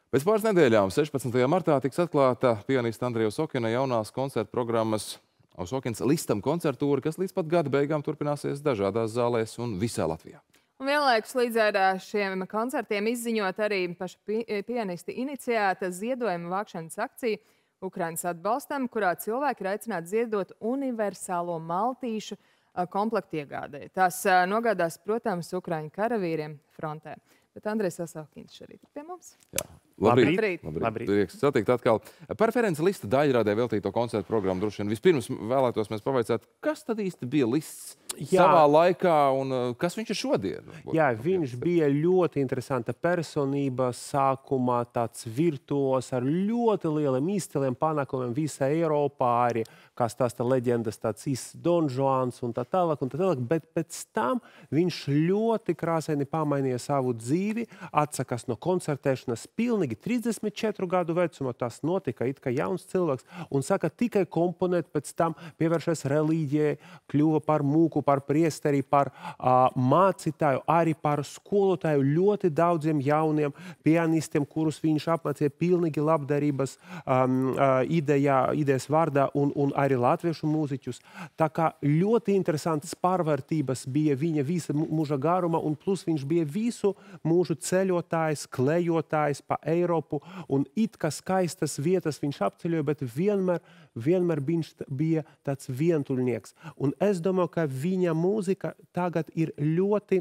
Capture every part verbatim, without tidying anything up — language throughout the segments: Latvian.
Pēc pāris nedēļām, sešpadsmitajā martā, tiks atklāta pianista Andreja Osokina jaunās koncerta programmas Osokins Listam koncertūra, kas līdz pat gada beigām turpināsies dažādās zālēs un visā Latvijā. Un vienlaikus līdz ar šiem koncertiem izziņot arī paša pi pianisti iniciēta ziedojuma vākšanas akcija Ukrainas atbalstam, kurā cilvēki ir aicināti ziedot universālo maltīšu komplektu iegādē. Tās nogādās, protams, Ukraiņu karavīriem frontē. Bet Andrejs Osokins šorīt ir pie mums. Jā. Labrīt. Labrīt. Labrīt. Labrīt. Prieks satikt atkal. Par Ferenca Lista daļradē veltīto koncertu programmu droši vien vispirms vēlētos mēs pavaicāt, kas tad īsti bija Lists Jā. savā laikā un kas viņš ir šodien? Jā, viņš bija ļoti interesanta personība, sākumā tāds virtuos ar ļoti lieliem izciliem panākumiem visā Eiropā, arī, kā stāsta leģendas, tāds īsts Don Juans un tā tālāk, un tā tālāk, bet pēc tam viņš ļoti krāsaini pamainīja savu dzīvi, atsakās no koncertēšanas pilnīgi trīsdesmit četru gadu vecumā, tas notika it kā jauns cilvēks, un saka tikai komponēt, pēc tam pievēršas reliģijai, kļuva par mūku, par priesteri, par uh, mācītāju, arī par skolotāju ļoti daudziem jauniem pianistiem, kurus viņš apmācīja pilnīgi labdarības um, uh, idejā, idejas vārdā un, un arī latviešu mūziķus. Tā kā ļoti interesantas pārvērtības bija viņa visa mūža garuma, un plus viņš bija visu mūžu ceļotājs, klejotājs pa Eiropu, un it kā skaistas vietas viņš apceļoja, bet vienmēr, vienmēr viņš bija tāds vientuļnieks. Un es domāju, ka viņa mūzika tagad ir ļoti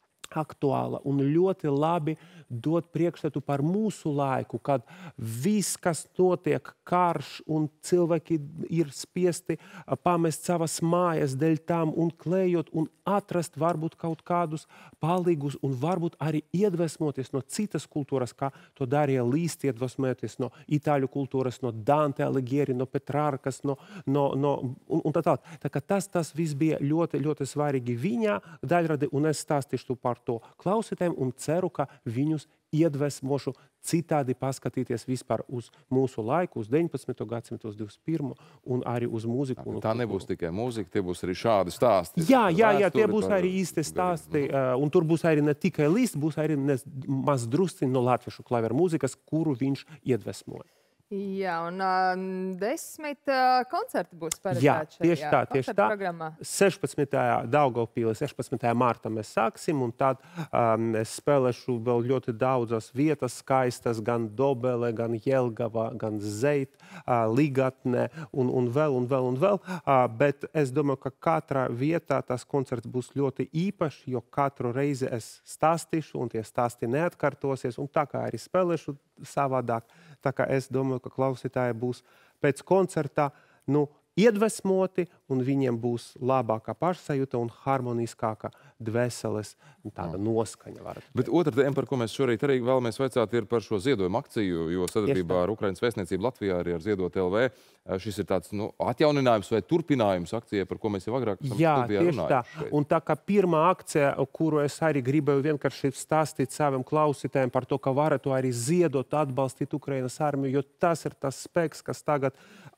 aktuāla un ļoti labi dot priekšstatu par mūsu laiku, kad viss, kas notiek, karš un cilvēki ir spiesti pamest savas mājas dēļ tam un klējot un atrast varbūt kaut kādus palīgus un varbūt arī iedvesmoties no citas kultūras, kā to darīja Lists, iedvesmoties no itāļu kultūras, no Dante Alighieri, no Petrarkas, no, no, no un, un tā tālāk. Tā kā tas, tas viss bija ļoti, ļoti svarīgi viņa daļradē, un es stāstīšu par to klausītājiem un ceru, ka viņus iedvesmošu citādi paskatīties vispār uz mūsu laiku, uz deviņpadsmito gadsimtu, uz divdesmit pirmo un arī uz mūziku. Tā, tā nebūs tikai mūzika, tie būs arī šādi stāsti. Jā, jā, jā, tie būs arī īsti stāsti, un tur būs arī ne tikai Lists, būs arī maz drusciņi no latviešu klaveru mūzikas, kuru viņš iedvesmoja. Jā, un uh, desmit uh, koncerti būs paredzēti Jā, tieši tā, tieši tā. Programmā. sešpadsmitajā Daugavpilī, sešpadsmitajā martā mēs sāksim, un tad um, es spēlēšu vēl ļoti daudzas vietas skaistas, gan Dobele, gan Jelgava, gan Zeit, uh, Ligatne, un, un vēl, un vēl, un vēl. Uh, bet es domāju, ka katrā vietā tas koncerts būs ļoti īpašs, jo katru reizi es stāstīšu, un tie stāsti neatkartosies, un tā kā arī spēlēšu savādāk. Tā kā es domāju, ka klausītāji būs pēc koncerta nu, iedvesmoti, un viņiem būs labākā pašsajūta un harmoniskāka dvēseles tāda noskaņa. Bet otra tēma, par ko mēs šorīt arī vēlamies vaicāt, ir par šo ziedojumu akciju, jo sadarbībā ar Ukrainas vēstniecību Latvijā arī ar Ziedot L V. Šis ir tāds nu, atjauninājums vai turpinājums akcijai, par ko mēs jau agrāk esam Jā, studijā tieši tā. runājuši. Un tā kā pirmā akcija, kuru es arī gribēju vienkārši stāstīt saviem klausītājiem par to, ka varētu arī ziedot, atbalstīt Ukrainas armiju, jo tas ir tas spēks, kas tagad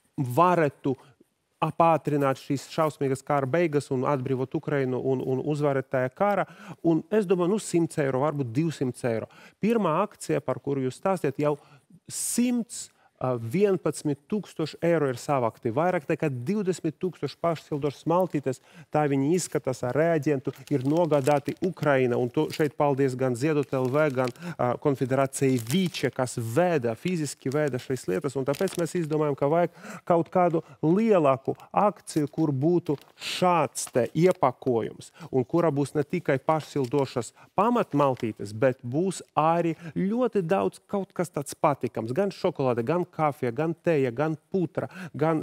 varētu apātrināt šīs šausmīgas kara beigas un atbrīvot Ukrainu un, un uzvarēt tajā kara. Un es domāju, nu simts eiro, varbūt divsimt eiro. Pirmā akcija, par kuru jūs stāstiet, jau simts vienpadsmit tūkstoši eiro ir savākti. Vairāk nekā divdesmit tūkstoši pašsildošas maltītes, tā viņi izskatās ar reaģentu, ir nogādāti Ukraina. Un to šeit paldies gan Ziedot L V, gan uh, konfederācijai Viče, kas vēda, fiziski vēda šīs lietas. Un tāpēc mēs izdomājam, ka vajag kaut kādu lielāku akciju, kur būtu šāds te iepakojums. Un kura būs ne tikai pašsildošas pamatmaltītes, bet būs arī ļoti daudz kaut kas tāds patikams. Gan šokolāde, gan kafija, gan teja, gan putra, gan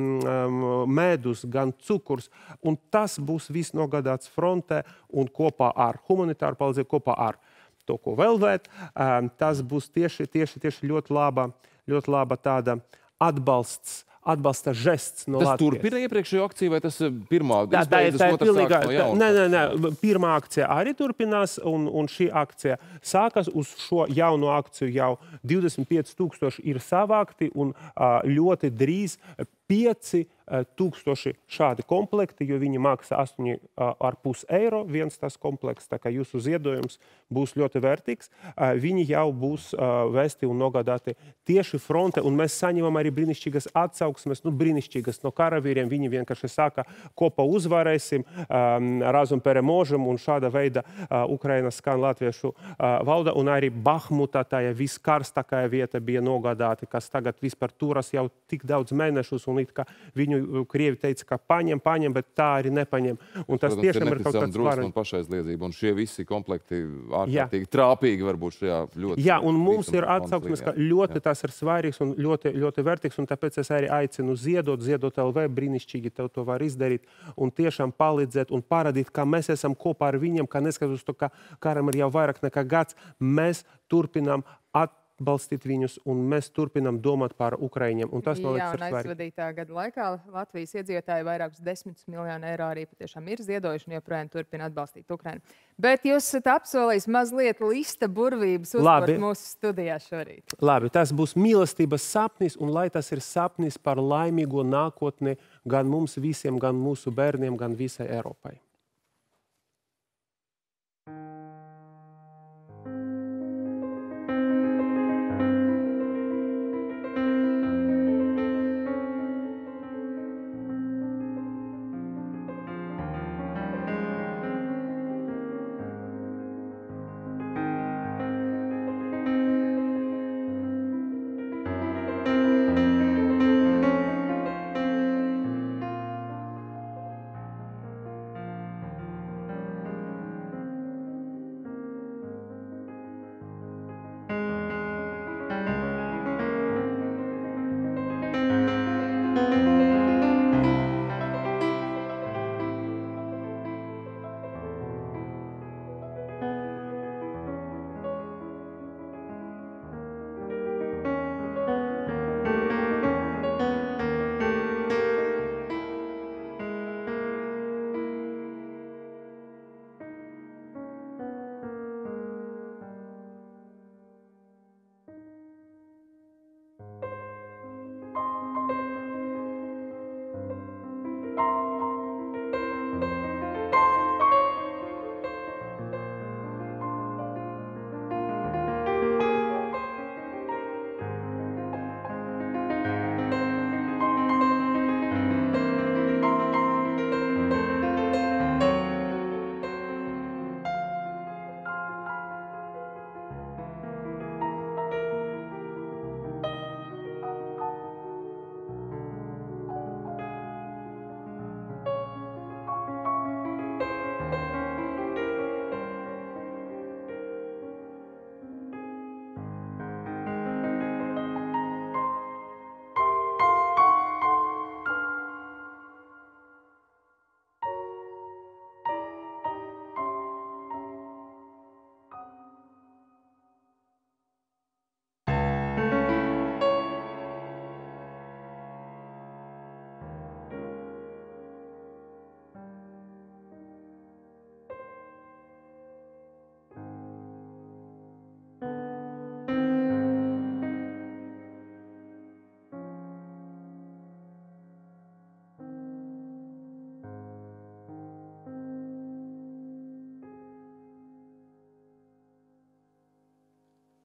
um, medus, gan cukurs. Un tas būs viss nogādāts frontē un kopā ar humanitāru palīdzību, kopā ar to, ko vēl vēt. Um, tas būs tieši, tieši, tieši ļoti laba, ļoti laba tāda atbalsts, atbalsta žests no tas Latvijas. Tas turpina iepriekšējo akciju, vai tas pirmā Tā, tā, izbeidzas, tā ir otrs pilnīgā, sāks no tā, jauna? nē, nē, nē, pirmā akcija arī turpinās, un, un šī akcija sākas. Uz šo jauno akciju jau divdesmit pieci tūkstoši ir savākti, un uh, ļoti drīz pieci tūkstoši šādi komplekti, jo viņi maksā astoņi ar pus eiro viens tas komplekts, tā kā jūsu ziedojums būs ļoti vērtīgs. Viņi jau būs vēsti un nogādāti tieši fronte, un mēs saņemam arī brīnišķīgas atsauksmes, nu brīnišķīgas no karavīriem. Viņi vienkārši saka, kopā uzvarēsim, razum peremožam, un šāda veida Ukrainas skan latviešu valda, un arī Bahmuta, tā ja viskarstākā vieta bija nogādāti, kas tagad vispār turas jau tik daudz mēnešus, un it kā viņu Krievi teica, ka paņem, paņem, bet tā arī nepaņem. Un tas Protams, tiešām ir ir kaut kāds drosme un pašaizliedzība, un šie visi komplekti ārkārtīgi trāpīgi varbūt šajā ļoti... Jā, un mums ir atsauksmes, ka ļoti tas ir svarīgs un ļoti, ļoti vērtīgs, un tāpēc es arī aicinu ziedot, ziedot L V, brīnišķīgi tev to var izdarīt, un tiešām palīdzēt un parādīt, ka mēs esam kopā ar viņiem, ka neskatoties to, ka karam ir jau vairāk nekā gads, mēs turpinām atbalstīt viņus, un mēs turpinām domāt par Ukraiņiem. Un tas, man liekas, ir svarīgi. Jā, un aizvadītā gada laikā Latvijas iedzīvotāji vairākus desmitus miljonu eiro arī patiešām ir ziedojuši un joprojām turpina atbalstīt Ukrainu. Bet jūs esat apsolījis mazliet lista burvības uzburt mūsu studijā šorīt. Labi, tas būs mīlestības sapnis, un lai tas ir sapnis par laimīgo nākotni gan mums visiem, gan mūsu bērniem, gan visai Eiropai.